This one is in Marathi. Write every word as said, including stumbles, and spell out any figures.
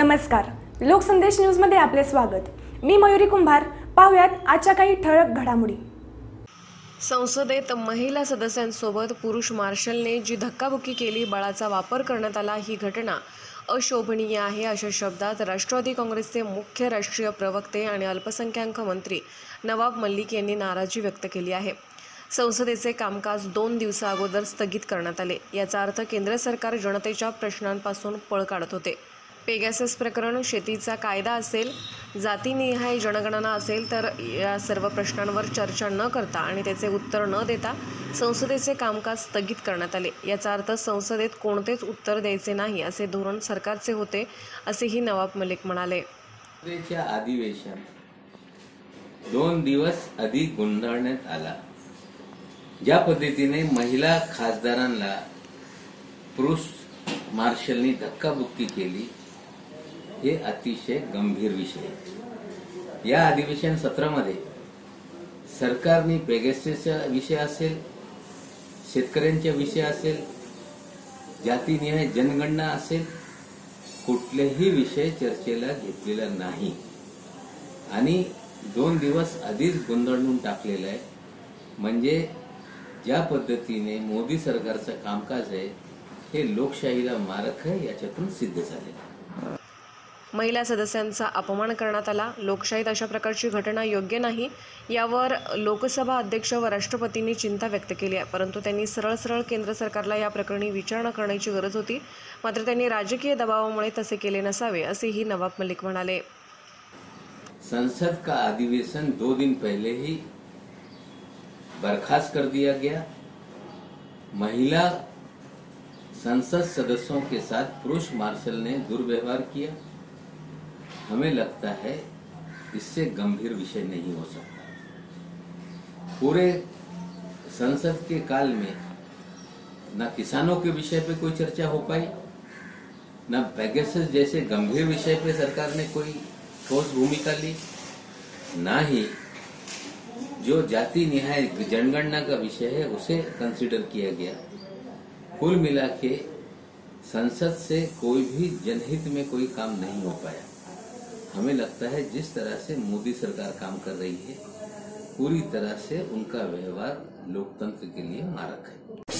नमस्कार, लोकसंदेश न्यूज मध्ये आपले स्वागत। मी मयुरी कुंभार। पाहुयात आजच्या काही ठळक घडामोडी। संसदेत महिला सदस्यांसोबत पुरुष मार्शलने जी धक्काबुक्की केली, बळाचा वापर करण्यात आला, ही घटना अशोभनीय आहे अशा शब्दात राष्ट्रवादी काँग्रेसचे मुख्य राष्ट्रीय प्रवक्ते आणि अल्पसंख्याक मंत्री नवाब मलिक यांनी नाराजी व्यक्त केली आहे। संसदेचे कामकाज दोन दिवसा अगोदर स्थगित करण्यात आले। याचा अर्थ केंद्र सरकार जनतेच्या प्रश्नांपासून पळ काढत होते। पेगासस प्रकरण, शेतीचा कायदा असेल, जातीनिहाय जनगणना असेल, तर या सर्व प्रश्नांवर चर्चा न करता आणि त्याचे उत्तर न देता संसदेचे कामकाज स्थगित करण्यात आले। याचा अर्थ संसदेत कोणतेच उत्तर द्यायचे नाही असे धोरण सरकारचे होते, असेही नवाब मलिक म्हणाले। संसदेच्या अधिवेशन दोन दिवस आधी गुंडाळण्यात आला। ज्या पद्धतीने महिला खासदारांना पुरुष मार्शलनी धक्काबुक्की केली, हे अतिशय गंभीर विषय आहे। या अधिवेशन सत्रामध्ये सरकारने पेगाससचा विषय असेल, शेतकऱ्यांचा विषय असेल, जातीनिहाय जनगणना असेल, कुठलेही विषय चर्चेला घेतलेला नाही आणि दोन दिवस आधीच गोंधळून टाकलेला आहे। म्हणजे ज्या पद्धतीने मोदी सरकारचं कामकाज आहे, हे लोकशाहीला मारक आहे, याच्यातून सिद्ध झालेलं आहे। महिला सदस्यांचा अपमान करण्यात आला। लोकशाहीत अशा प्रकारची घटना योग्य नाही, यावर लोकसभा अध्यक्ष व राष्ट्रपतींनी चिंता व्यक्त केली आहे। परंतु त्यांनी सरळ सरळ केंद्र सरकारला या प्रकरणी विचारणा करण्याची गरज होती, मात्र त्यांनी राजकीय दबावामुळे तसे केले नसावे, असेही नवाब मलिक म्हणाले। संसद का अधिवेशन दो दिन पहले ही बर्खास्त कर दिया गया। महिला संसद सदस्यों के साथ पुरुष मार्शल ने दुर्व्यवहार किया। हमें लगता है इससे गंभीर विषय नहीं हो सकता। पूरे संसद के काल में न किसानों के विषय पे कोई चर्चा हो पाई, न पेगासस जैसे गंभीर विषय पे सरकार ने कोई ठोस भूमिका ली, ना ही जो जाति निहाय जनगणना का विषय है उसे कंसीडर किया गया। कुल मिला के संसद से कोई भी जनहित में कोई काम नहीं हो पाया। हमें लगता है जिस तरह से मोदी सरकार काम कर रही है, पूरी तरह से उनका व्यवहार लोकतंत्र के लिए मारक है।